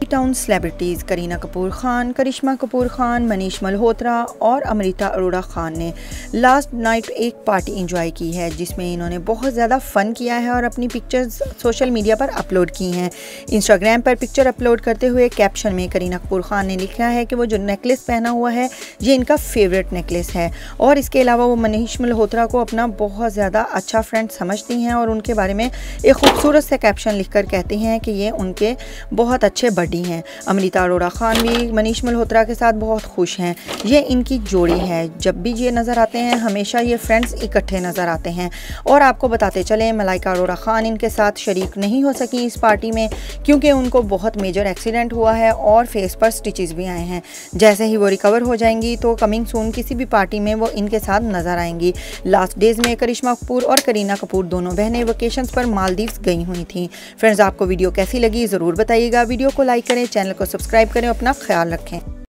Town celebrities Kareena Kapoor Khan, Karisma Kapoor Khan, Manish Malhotra और अमृता अरोड़ा खान ने last night एक पार्टी एंजॉय की है जिसमें इन्होंने बहुत ज़्यादा फ़न किया है और अपनी पिक्चर्स सोशल मीडिया पर अपलोड की हैं। इंस्टाग्राम पर पिक्चर अपलोड करते हुए कैप्शन में करीना कपूर खान ने लिखा है कि वो जो नेकलेस पहना हुआ है ये इनका फेवरेट नेकलेस है और इसके अलावा वो मनीष मल्होत्रा को अपना बहुत ज़्यादा अच्छा फ्रेंड समझती हैं और उनके बारे में एक खूबसूरत से कैप्शन लिखकर कहती हैं कि ये उनके बहुत अच्छे बडी हैं। अमृता अरोड़ा खान भी मनीष मल्होत्रा के साथ बहुत खुश हैं। ये इनकी जोड़ी है, जब भी ये नज़र आते हैं हमेशा ये फ्रेंड्स इकट्ठे नज़र आते हैं। और आपको बताते चलें मलाइका अरोड़ा खान इनके साथ शरीक नहीं हो सकी इस पार्टी में क्योंकि उनको बहुत मेजर एक्सीडेंट हुआ है और फेस पर स्टिचेस भी आए हैं। जैसे ही वो रिकवर हो जाएंगी तो कमिंग सून किसी भी पार्टी में वो इनके साथ नज़र आएंगी। लास्ट डेज में करिश्मा कपूर और करीना कपूर दोनों बहनें वेकेशंस पर मालदीव्स गई हुई थी। फ्रेंड्स, आपको वीडियो कैसी लगी ज़रूर बताइएगा। वीडियो को लाइक करें, चैनल को सब्सक्राइब करें, अपना ख्याल रखें।